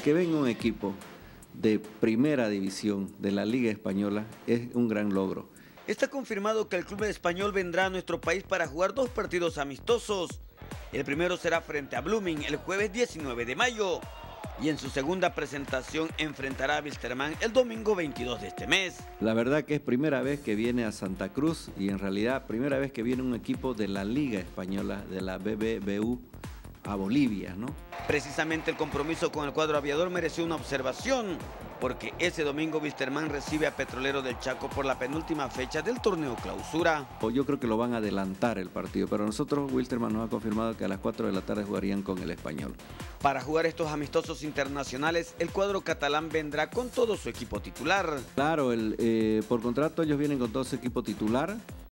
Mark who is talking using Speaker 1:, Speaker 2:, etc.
Speaker 1: que venga un equipo de primera división de la Liga Española es un gran logro.
Speaker 2: Está confirmado que el club español vendrá a nuestro país para jugar 2 partidos amistosos. El primero será frente a Blooming el jueves 19 de mayo y en su segunda presentación enfrentará a Wilstermann el domingo 22 de este mes.
Speaker 1: La verdad que es primera vez que viene a Santa Cruz y en realidad primera vez que viene un equipo de la Liga Española, de la BBVA a Bolivia, ¿no?
Speaker 2: Precisamente el compromiso con el cuadro aviador mereció una observación, porque ese domingo Wilstermann recibe a Petrolero del Chaco por la penúltima fecha del torneo clausura.
Speaker 1: Yo creo que lo van a adelantar el partido, pero nosotros, Wilstermann nos ha confirmado que a las 4 de la tarde jugarían con el Español.
Speaker 2: Para jugar estos amistosos internacionales, el cuadro catalán vendrá con todo su equipo titular.
Speaker 1: Claro, por contrato ellos vienen con todo su equipo titular.